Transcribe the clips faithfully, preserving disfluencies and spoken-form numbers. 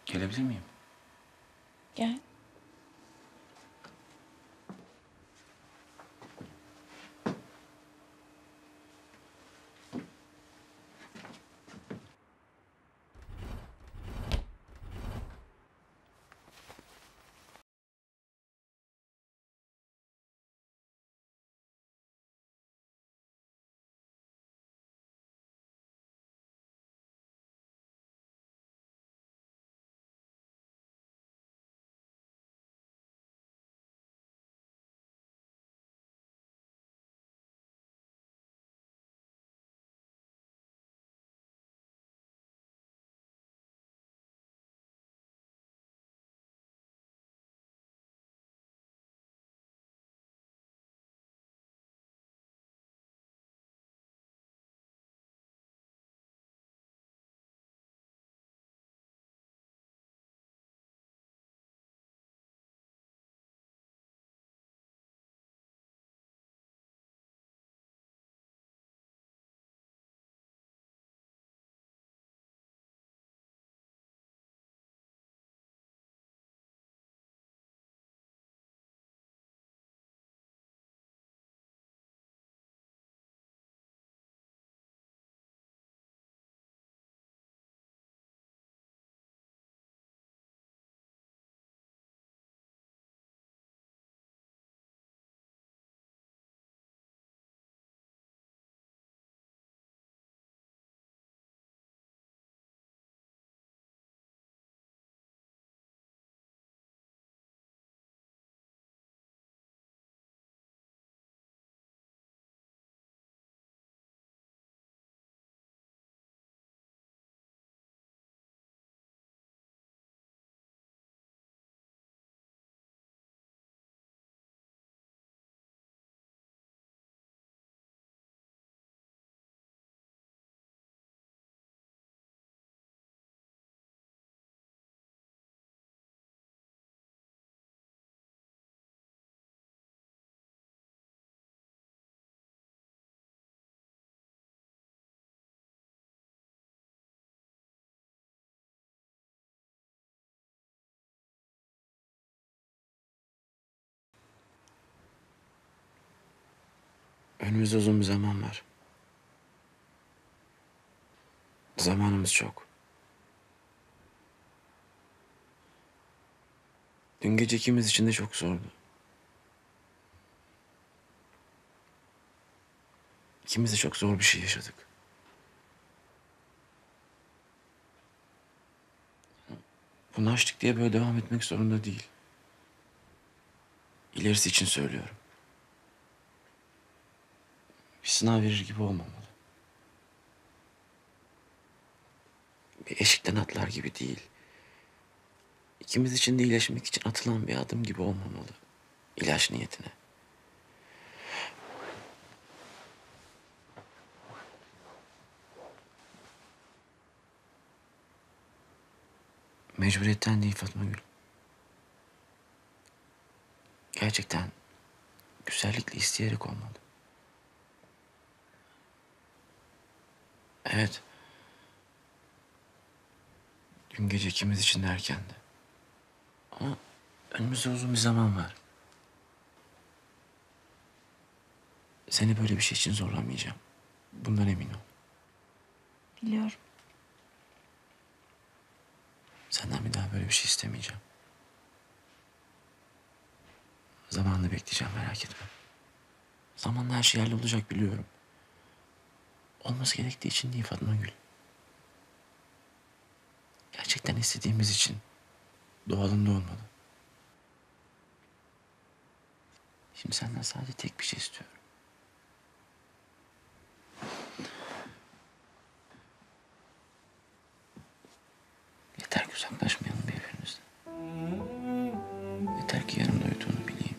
Gelebilir miyim? Gel. Önümüzde uzun bir zaman var. Zamanımız çok. Dün gece ikimiz için de çok zordu. İkimiz de çok zor bir şey yaşadık. Bunu açtık diye böyle devam etmek zorunda değil. İlerisi için söylüyorum. Bir sınav verir gibi olmamalı. Bir eşikten atlar gibi değil. İkimiz için de iyileşmek için atılan bir adım gibi olmamalı. İlaç niyetine. Mecburiyetten değil Fatma Gül. Gerçekten güzellikle isteyerek olmalı. Evet. Dün gece ikimiz için de erkendi. Ama önümüzde uzun bir zaman var. Seni böyle bir şey için zorlamayacağım. Bundan emin ol. Biliyorum. Senden bir daha böyle bir şey istemeyeceğim. Zamanını bekleyeceğim, merak etme. Zamanla her şey hallolacak biliyorum. Olması gerektiği için değil Fatma Gül. Gerçekten istediğimiz için doğalında olmalı. Şimdi senden sadece tek bir şey istiyorum. Yeter ki uzaklaşmayalım birbirimizden. Yeter ki yanımda uyuduğunu bileyim.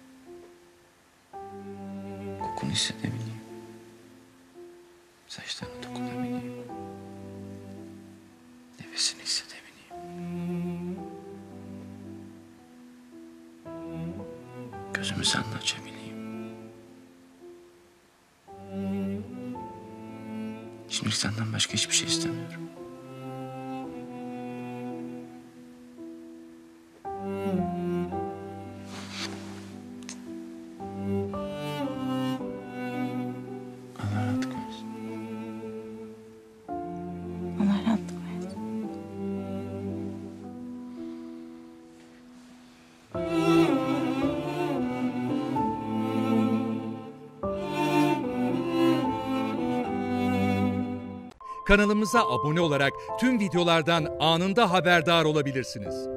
Kokunu hissedebileyim. Saçlarına dokunabileyim. Nefesini hissedebileyim. Gözümü seninle açabileyim. Şimdi senden başka hiçbir şey istemiyorum. Kanalımıza abone olarak tüm videolardan anında haberdar olabilirsiniz.